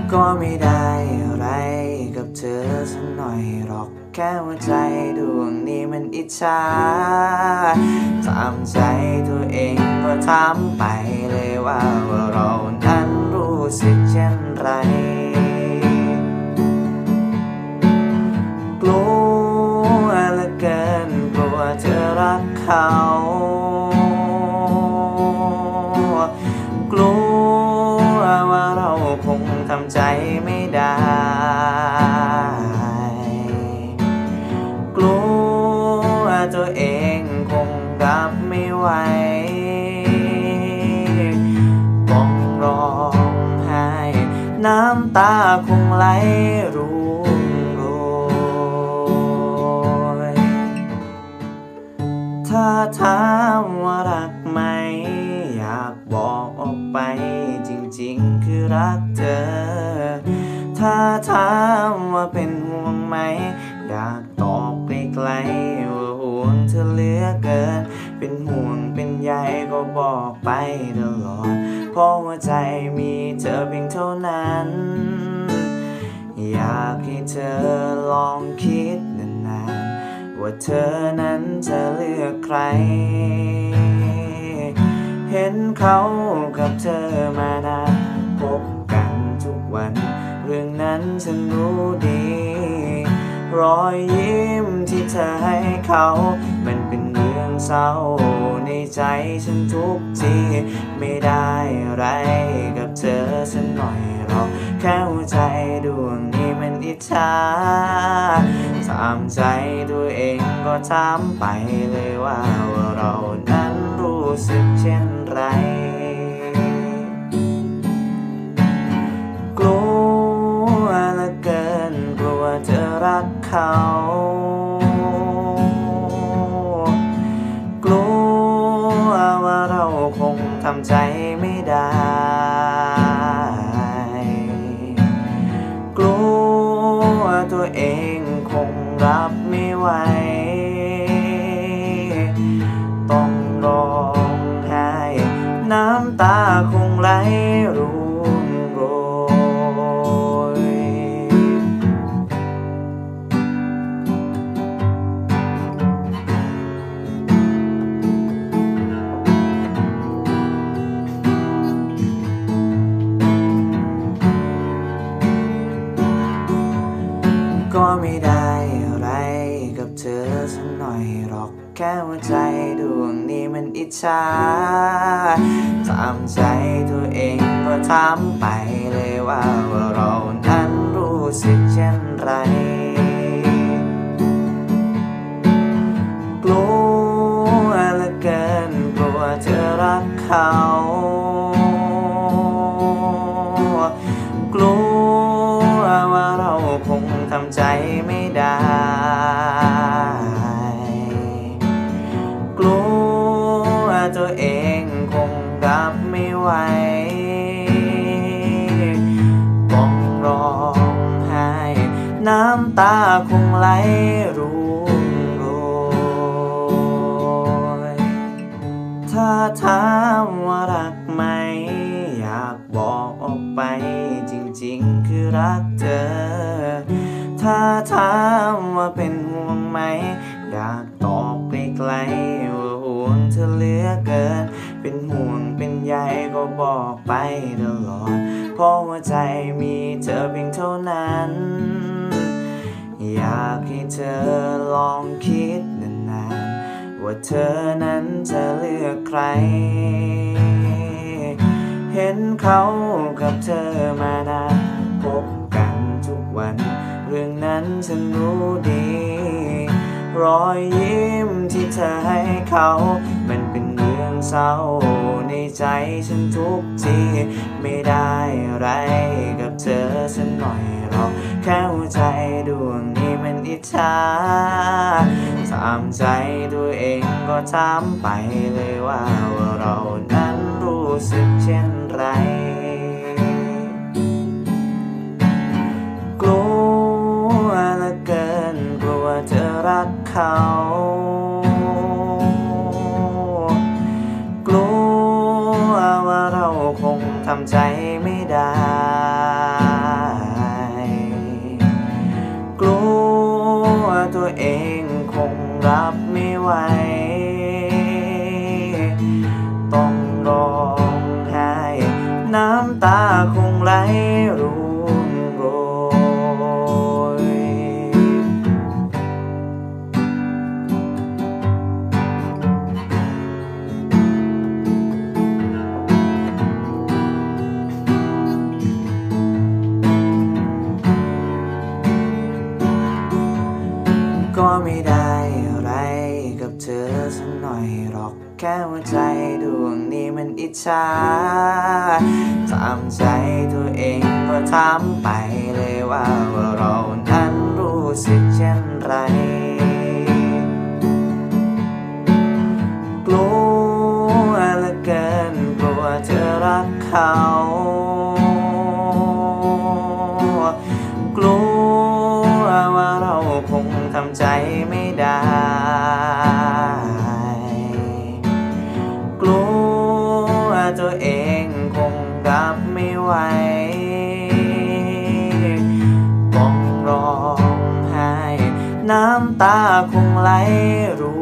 ก็ไม่ได้อะไรกับเธอสักหน่อยหรอกแค่ว่าใจดวงนี้มันอิจฉาตามใจตัวเองก็ถามไปเลยว่าเรานั้นรู้สึกเช่นไรกลัวเหลือเกินกลัวเธอรักเขากลัวว่าเราคงทำใจไม่ได้กลัวตัวเองคงรับไม่ไหวต้องร้องไห้น้ำตาคงไหลร่วงโรยถ้าถามว่ารักไหมอยากบอกออกไปจริงๆคือรักเธอถ้าถามว่าเป็นห่วงไหมอยากตอบไกลๆว่าห่วงเธอเหลือเกินเป็นห่วงเป็นใยก็บอกไปตลอดเพราะว่าใจมีเธอเพียงเท่านั้นอยากให้เธอลองคิดนานๆว่าเธอนั้นจะเลือกใครเห็นเขากับเธอมานานพบกันทุกวันเรื่องนั้นฉันรู้ดีรอยยิ้มที่เธอให้เขามันเป็นเรื่องเศร้าในใจฉันทุกทีไม่ได้อะไรกับเธอสักหน่อยหรอกแค่หัวใจดวงนี้มันอิจฉาถามใจตัวเองก็ถามไปเลยว่าเรานั้นรู้สึกเช่นไรกลัวเหลือเกินกลัวเธอรักเขากลัวว่าเราคงทำใจไม่ได้กลัวตัวเองคงรับไม่ไหวต้องร้องไห้น้ำตาคงไหลร่วงโรยก็ไม่ได้อะไรกับเธอสักหน่อยหรอกแค่ว่าใจดวงนี้มันอิจฉาตามใจตัวเองก็ถามไปเลยว่าเรานั้นรู้สึกเช่นไรกลัวเหลือเกินกลัวเธอรักเขากลัวว่าเราคงทำใจไม่ได้กลัวตัวเองคงรับไม่ไหวต้องร้องไห้น้ำตาคงไหลร่วงโรยถ้าถามว่ารักไหมอยากบอกออกไปจริงๆคือรักเธอถ้าถามว่าเป็นห่วงไหมอยากตอบไกลๆว่าห่วงเธอเหลือเกินเป็นห่วงเป็นใยก็บอกไปตลอดเพราะว่าใจมีเธอเพียงเท่านั้นอยากให้เธอลองคิดนานๆว่าเธอนั้นจะเลือกใครเห็นเขากับเธอมานานพบกันทุกวันเรื่องนั้นฉันรู้ดีรอยยิ้มที่เธอให้เขามันเป็นเรื่องเศร้าในใจฉันทุกทีไม่ได้อะไรกับเธอสักหน่อยหรอกแค่หัวใจดวงนี้มันอิจฉาถามใจตัวเองก็ถามไปเลยว่าเรานั้นรู้สึกเช่นไรกลัวเหลือเกินกลัวเธอรักเขากลัวว่าเราคงทำใจไม่ได้ไหลรุ่งโรยก็ไม่ได้อะไรกับเธอสักหน่อยหรอกแค่ว่าใจดวงนี้มันอิจฉาตามใจตัวเองก็ถามไปเลยว่าเรานั้นรู้สึกเช่นไรกลัวเหลือเกินกลัวเธอรักเขากลัวว่าเราคงทำใจไม่ได้กลัวตัวเองคงรับไม่ไหวต้องร้องไห้น้ำตาคงไหลร่